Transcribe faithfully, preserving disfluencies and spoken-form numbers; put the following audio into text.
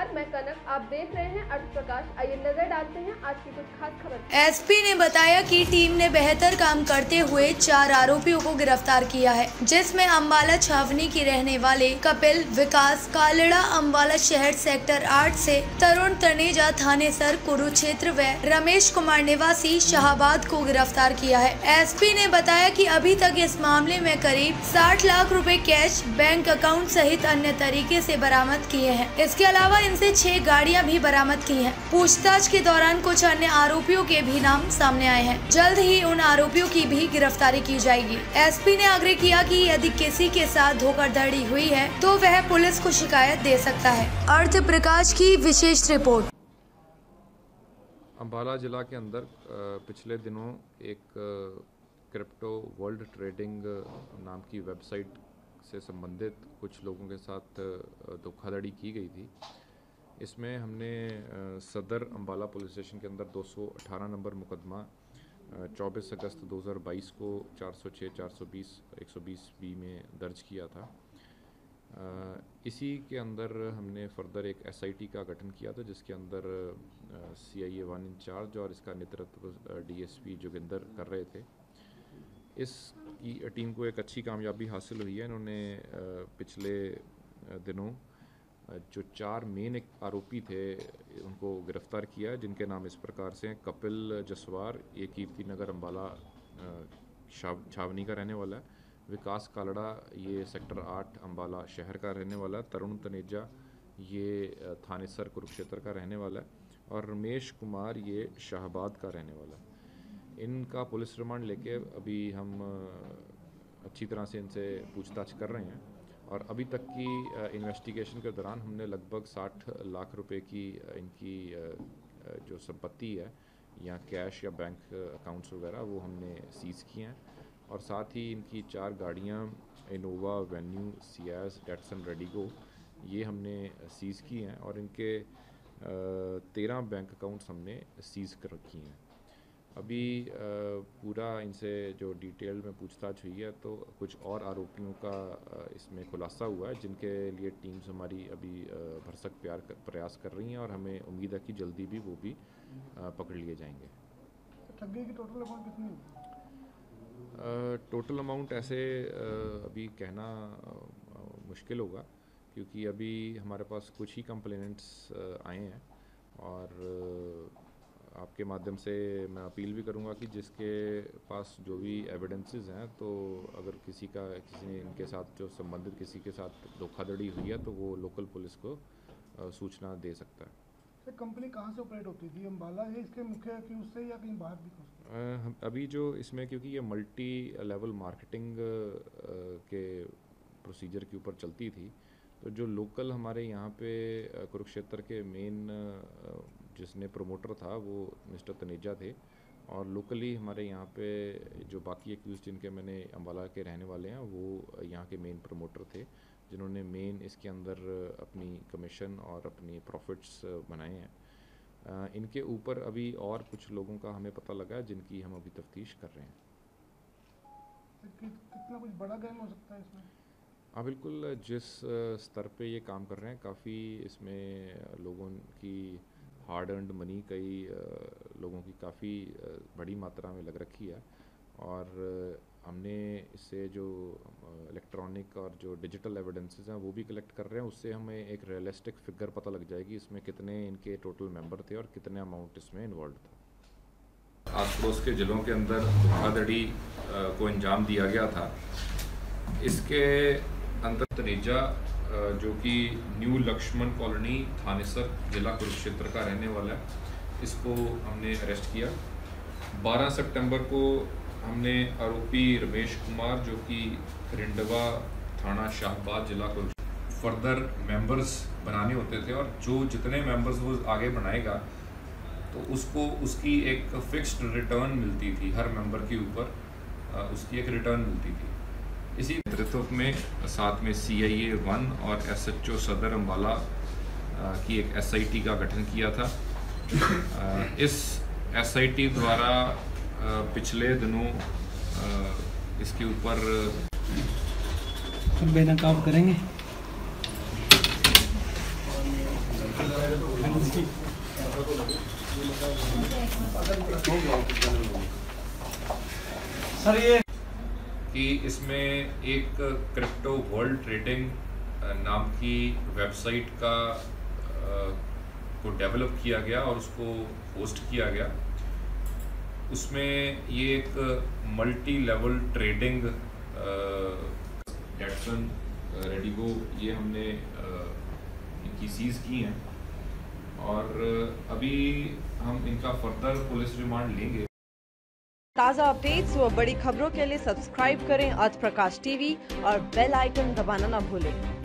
नमस्कार, मैं कनक, आप देख रहे हैं अर्थ प्रकाश। आइए नजर डालते हैं आज की कुछ खास खबर। एसपी ने बताया कि टीम ने बेहतर काम करते हुए चार आरोपियों को गिरफ्तार किया है, जिसमें अम्बाला छावनी के रहने वाले कपिल, विकास, कालड़ा अम्बाला शहर सेक्टर आठ से तरुण तनेजा थानेसर कुरुक्षेत्र व रमेश कुमार निवासी शाहबाद को गिरफ्तार किया है। एसपी ने बताया कि अभी तक इस मामले में करीब साठ लाख रुपए कैश, बैंक अकाउंट सहित अन्य तरीके से बरामद किए हैं। इसके अलावा इनसे छह गाड़ियां भी बरामद की हैं। पूछताछ के दौरान कुछ अन्य आरोपियों के भी नाम सामने आए हैं। जल्द ही उन आरोपियों की भी गिरफ्तारी की जाएगी। एसपी ने आग्रह किया कि यदि किसी के साथ धोखाधड़ी हुई है तो वह पुलिस को शिकायत दे सकता है। अर्थ प्रकाश की विशेष रिपोर्ट। अम्बाला जिला के अंदर पिछले दिनों एक क्रिप्टो वर्ल्ड ट्रेडिंग नाम की वेबसाइट से संबंधित कुछ लोगों के साथ धोखाधड़ी की गई थी। इसमें हमने सदर अम्बाला पुलिस स्टेशन के अंदर दो सौ अठारह नंबर मुकदमा चौबीस अगस्त दो हज़ार बाईस को चार सौ छः, चार सौ बीस, एक सौ बीस बी में दर्ज किया था। इसी के अंदर हमने फर्दर एक एसआईटी का गठन किया था, जिसके अंदर सीआईए वन इंचार्ज और इसका नेतृत्व डीएसपी जोगिंदर कर रहे थे। इस की टीम को एक अच्छी कामयाबी हासिल हुई है। इन्होंने पिछले दिनों जो चार मेन आरोपी थे उनको गिरफ्तार किया है, जिनके नाम इस प्रकार से हैं। कपिल जसवार, ये कीर्ति नगर अम्बाला छावनी का रहने वाला है। विकास कालड़ा, ये सेक्टर आठ अम्बाला शहर का रहने वाला है। तरुण तनेजा, ये थानेसर कुरुक्षेत्र का रहने वाला है। और रमेश कुमार, ये शाहबाद का रहने वाला है। इनका पुलिस रिमांड लेके अभी हम अच्छी तरह से इनसे पूछताछ कर रहे हैं। और अभी तक की इन्वेस्टिगेशन के दौरान हमने लगभग साठ लाख रुपए की इनकी जो संपत्ति है या कैश या बैंक अकाउंट्स वगैरह वो हमने सीज़ किए हैं। और साथ ही इनकी चार गाड़ियां Innova, Venue, Ciaz, Datsun, redigo, ये हमने सीज़ की हैं। और इनके तेरह बैंक अकाउंट्स हमने सीज़ कर रखी हैं। अभी पूरा इनसे जो डिटेल में पूछताछ हुई है तो कुछ और आरोपियों का इसमें खुलासा हुआ है, जिनके लिए टीम्स हमारी अभी भरसक प्यार प्रयास कर रही हैं। और हमें उम्मीद है कि जल्दी भी वो भी पकड़ लिए जाएंगे। ठगी की टोटल अमाउंट कितनी है? टोटल अमाउंट ऐसे अभी कहना मुश्किल होगा, क्योंकि अभी हमारे पास कुछ ही कंप्लेनेंट्स आए हैं। और आपके माध्यम से मैं अपील भी करूंगा कि जिसके पास जो भी एविडेंसेस हैं, तो अगर किसी का किसी ने इनके साथ जो संबंधित किसी के साथ धोखाधड़ी हुई है तो वो लोकल पुलिस को सूचना दे सकता है। सर, कंपनी कहाँ से ऑपरेट होती थी? अम्बाला है इसके मुख्य कि उससे या कहीं बाहर भी? हम अभी जो इसमें, क्योंकि ये मल्टी लेवल मार्केटिंग के प्रोसीजर के ऊपर चलती थी, तो जो लोकल हमारे यहाँ पे कुरुक्षेत्र के मेन जिसने प्रोमोटर था वो मिस्टर तनेजा थे। और लोकली हमारे यहाँ पे जो बाकी एक्यूज जिनके मैंने अम्बाला के रहने वाले हैं, वो यहाँ के मेन प्रोमोटर थे, जिन्होंने मेन इसके अंदर अपनी कमीशन और अपनी प्रॉफिट्स बनाए हैं। इनके ऊपर अभी और कुछ लोगों का हमें पता लगा है, जिनकी हम अभी तफ्तीश कर रहे हैं। कि, कितना कुछ बड़ा गैंग हो सकता है इसमें? हाँ बिल्कुल, जिस स्तर पे ये काम कर रहे हैं, काफ़ी इसमें लोगों की हार्ड अर्नड मनी, कई लोगों की काफ़ी बड़ी मात्रा में लग रखी है। और हमने इससे जो इलेक्ट्रॉनिक और जो डिजिटल एविडेंसेस हैं वो भी कलेक्ट कर रहे हैं। उससे हमें एक रियलिस्टिक फिगर पता लग जाएगी इसमें कितने इनके टोटल मेंबर थे और कितने अमाउंट इसमें इन्वॉल्व था। आस पड़ोस के ज़िलों के अंदर धोखाधड़ी को अंजाम दिया गया था। इसके अंदर तनेजा, जो कि न्यू लक्ष्मण कॉलोनी थानेसर जिला कुरुक्षेत्र का रहने वाला है, इसको हमने अरेस्ट किया। बारह सितंबर को हमने आरोपी रमेश कुमार, जो कि रिंडवा थाना शाहबाद जिला कुरुक्षेत्र, फर्दर मेंबर्स बनाने होते थे। और जो जितने मेंबर्स वो आगे बनाएगा तो उसको उसकी एक फिक्स्ड रिटर्न मिलती थी, हर मेंबर के ऊपर उसकी एक रिटर्न मिलती थी। इसी नेतृत्व में साथ में सीआईए वन और एसएचओ सदर अम्बाला की एक एसआईटी का गठन किया था। इस एसआईटी द्वारा पिछले दिनों इसके ऊपर बेनकाब करेंगे। सर ये कि इसमें एक क्रिप्टो वर्ल्ड ट्रेडिंग नाम की वेबसाइट का को डेवलप किया गया और उसको होस्ट किया गया। उसमें ये एक multi level trading Datsun redigo ये हमने इनकी सीज़ की हैं और अभी हम इनका फर्दर पुलिस रिमांड लेंगे। ताज़ा अपडेट्स व बड़ी खबरों के लिए सब्सक्राइब करें आज प्रकाश टीवी और बेल आइकन दबाना न भूलें।